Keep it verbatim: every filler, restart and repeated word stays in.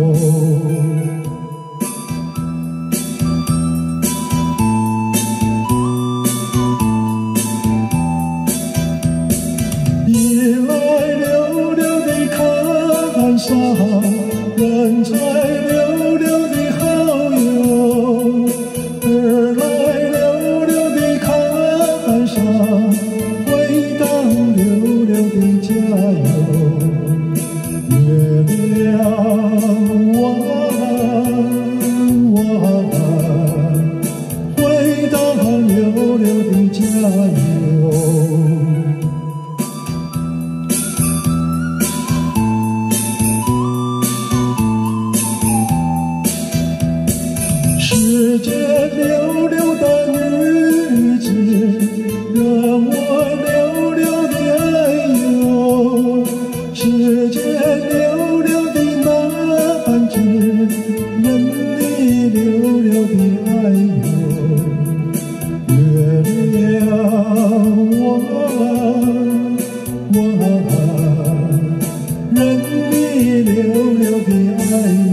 夜来溜溜的看沙，人才溜溜的好友，儿来溜溜的看沙，回荡溜溜的加油。月亮弯弯，回荡溜溜的加油。世间溜溜的女子，让我溜溜的爱哟；世间溜溜的男子，任你溜溜的爱哟。月亮弯弯，任你溜溜的爱哟。